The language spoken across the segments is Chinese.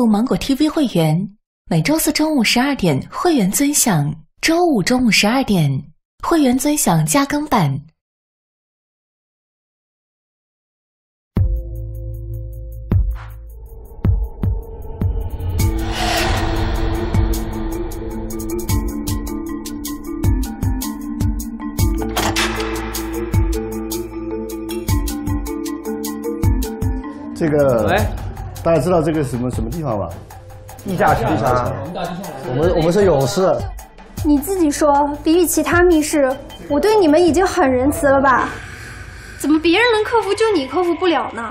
入芒果 TV 会员，每周四中午12点会员尊享，周五中午12点会员尊享加更版。 这个，大家知道这个什么地方吧？ 地下城。 我们是勇士。 你自己说，比起其他密室，我对你们已经很仁慈了吧？怎么别人能克服，就你克服不了呢？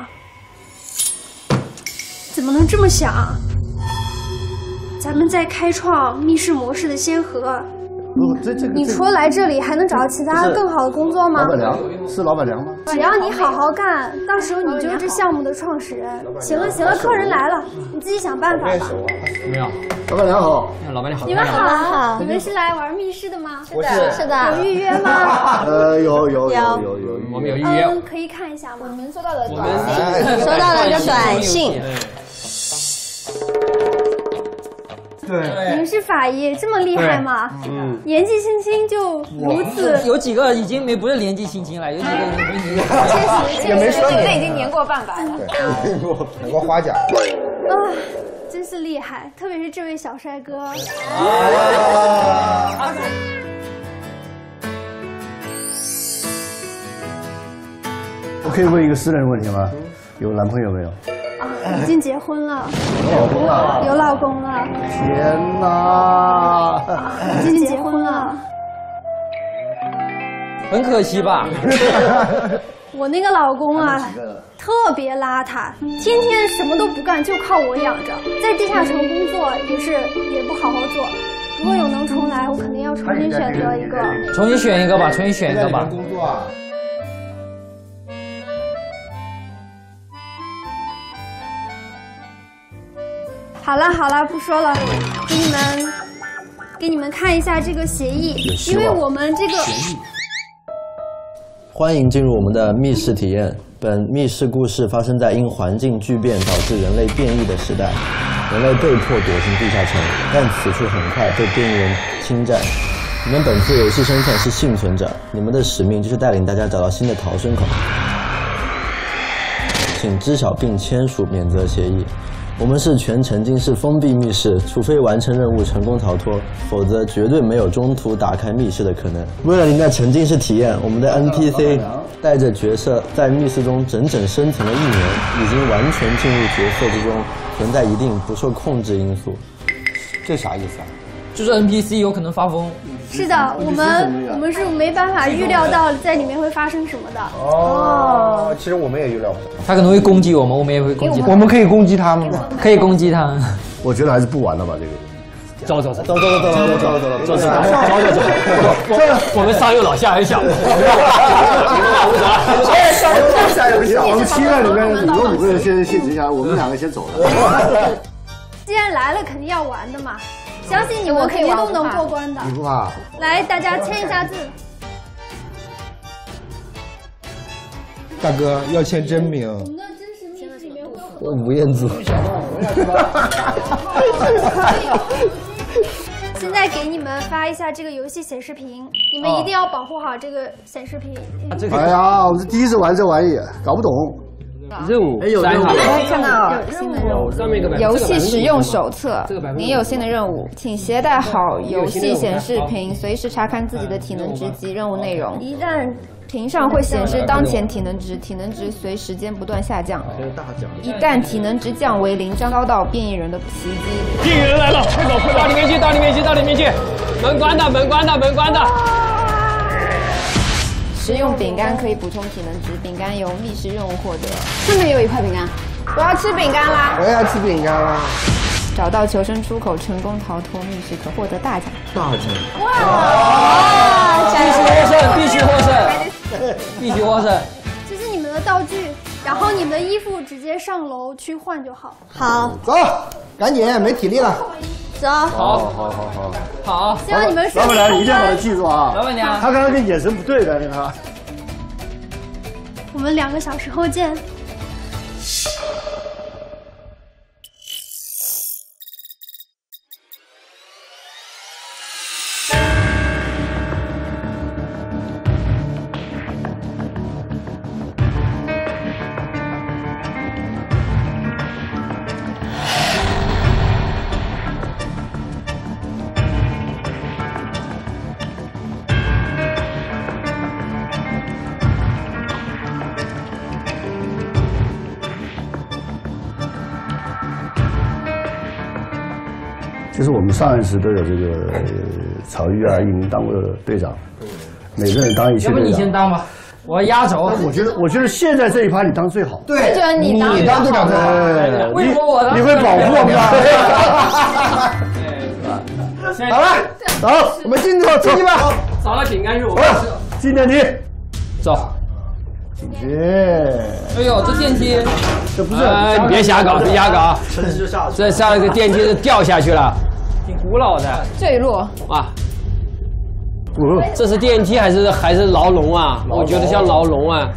怎么能这么想？咱们在开创密室模式的先河。你除了来这里，还能找到其他更好的工作吗？ 老板娘是老板娘吗？ 只要你好好干，到时候你就是这项目的创始人。行了，客人来了，你自己想办法吧。 没有， 老板娘好。 老板娘好。 你们好，你们是来玩密室的吗？ 是的。 有预约吗？ 有， 我们有预约。 可以看一下吗？ 我们收到了短信，收到了个短信。 对，你们是法医，这么厉害吗？年纪轻轻就如此。 有几个已经不是年纪轻轻了，有几个已经确实，这个已经年过半百了。 年过花甲。 真是厉害，特别是这位小帅哥。 我可以问一个私人问题吗？有男朋友没有？ 已经结婚了。 有老公了。 有老公了。 天哪！ 已经结婚了。 很可惜吧？ 我那个老公啊，特别邋遢，天天什么都不干，就靠我养着。在地下城工作也不好好做。如果有能重来，我肯定要重新选择一个。 重新选一个吧。 工作啊。 好了，不说了，给你们看一下这个协议，因为我们这个。 欢迎进入我们的密室体验。本密室故事发生在因环境巨变导致人类变异的时代，人类被迫躲进地下城，但此处很快被变异人侵占。你们本次游戏身份是幸存者，你们的使命就是带领大家找到新的逃生口。请知晓并签署免责协议。我们是全沉浸式封闭密室，除非完成任务成功逃脱，否则绝对没有中途打开密室的可能。为了您的沉浸式体验，我们的 NPC 带着角色在密室中整整生存了1年，已经完全进入角色之中，存在一定不受控制因素。 这啥意思啊？ 就是 NPC 有可能发疯。 是的，我们是没办法预料到在里面会发生什么的。 其实我们也预料不到。 他可能会攻击我们，我们也会攻击他。 我们可以攻击他们吗？ 可以攻击他。 我觉得还是不玩了吧，这个。 走， 我们上有老下有小。 我们7个里面有5个人先进去下，我们2个先走了。 既然来了，肯定要玩的嘛。相信你们肯定都能过关的。 你不怕？ 来，大家签一下字。 大哥要签真名。 我们的真实密室里面会有。 吴彦祖。 现在给你们发一下这个游戏显示屏，你们一定要保护好这个显示屏。 哎呀，我是第一次玩这玩意，搞不懂。 任务 3号，可以看到新的任务。游戏使用手册，您有新的任务，请携带好游戏显示屏，随时查看自己的体能值及任务内容。一旦屏上会显示当前体能值，体能值随时间不断下降。一旦体能值降为0，将遭到变异人的袭击。 变异人来了，快走！到里面去！门关的！ 食用饼干可以补充体能值，饼干由密室任务获得。 上面有一块饼干，我要吃饼干啦！ 我也要吃饼干啦！ 找到求生出口，成功逃脱密室可获得大奖。 哇！必须获胜！ 这是你们的道具，然后你们的衣服直接上楼去换就好。 好， 走，赶紧，没体力了。 走。 好。 希望你们老板娘一定要把它记住啊！ 老板娘， 他刚刚跟眼神不对的，你看。 我们2个小时后见。 就是我们上一次都有这个曹玉啊、一鸣当过队长，每个人当一期队长。 要不你先当吧，我压轴。 我觉得现在这一趴你当最好。 对，我觉得你当队长最好。 为什么我当？ 你会保护我们的。好了，走，我们进去吧，出去吧。 少了饼干是我。 进电梯。 走。 进去。 哎呦，这电梯， 这不是？ 你别瞎搞，别瞎搞。这上一个电梯是掉下去了，挺古老的。 坠落。 哇。这是电梯还是牢笼啊？我觉得像牢笼啊。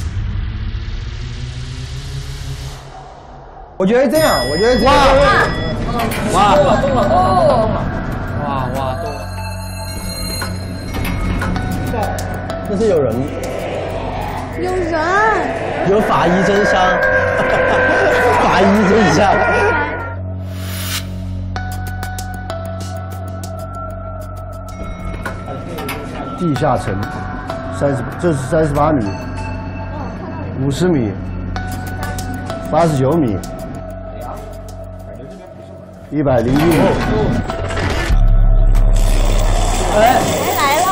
我觉得这样，我觉得这样。 哇！ 哦。 哇！ 那是有人。 有人。 有法医真香。法医真香。 地下城这是38米，50米，89米，101米。 谁来了？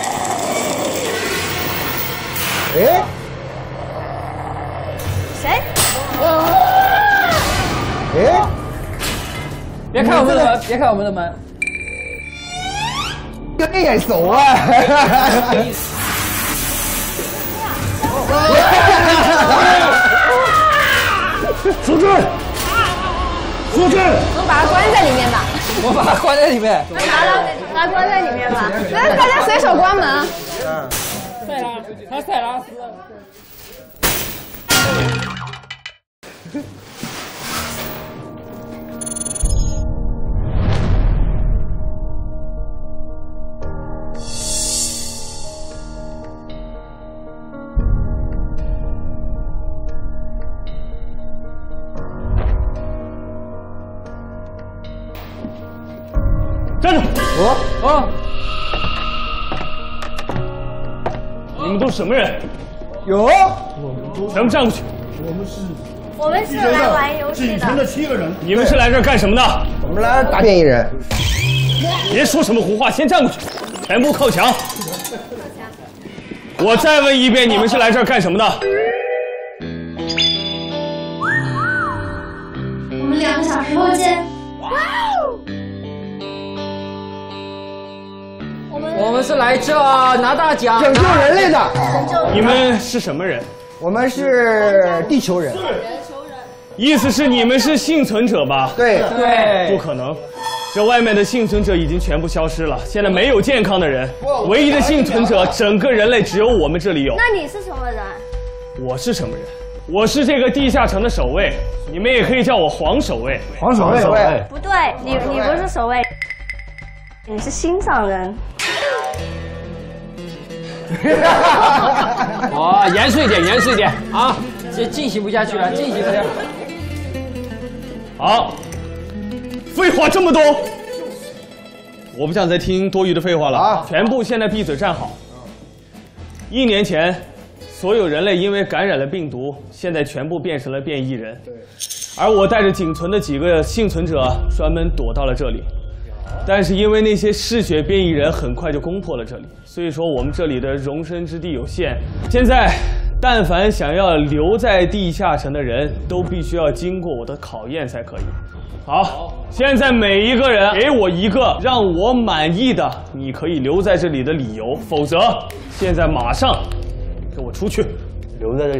哎， 谁？ 哎， 别看我们的门，别看我们的门。 跟你眼熟啊！ 出去！出去！ 我把它关在里面吧。 我把它关在里面。 把它关在里面吧。 那大家随手关门。 塞拉斯。站住！你们都什么人？ 有， 全部站过去。 我们是来玩游戏的。 仅存的7个人。 你们是来这儿干什么的？ 我们来打变异人。 别说什么胡话，先站过去，全部靠墙。我再问一遍，你们是来这儿干什么的？ 我们2个小时后见。 我们是来这拿大奖， 拯救人类的。 你们是什么人？ 我们是地球人。 意思是你们是幸存者吧？ 对， 不可能，这外面的幸存者已经全部消失了，现在没有健康的人，唯一的幸存者，整个人类只有我们这里有。 那你是什么人？ 我是什么人？我是这个地下城的守卫，你们也可以叫我黄守卫。 黄守卫。 不对，你不是守卫，你是心上人。 哦，严肃一点啊！ 这进行不下去了，进行不下去。 好，废话这么多，我不想再听多余的废话了。全部现在闭嘴站好。1年前，所有人类因为感染了病毒，现在全部变成了变异人。而我带着仅存的几个幸存者，专门躲到了这里。但是因为那些嗜血变异人很快就攻破了这里，所以说我们这里的容身之地有限。现在，但凡想要留在地下城的人，都必须要经过我的考验才可以。好，现在每一个人给我一个让我满意的，你可以留在这里的理由，否则现在马上给我出去。 留在这里。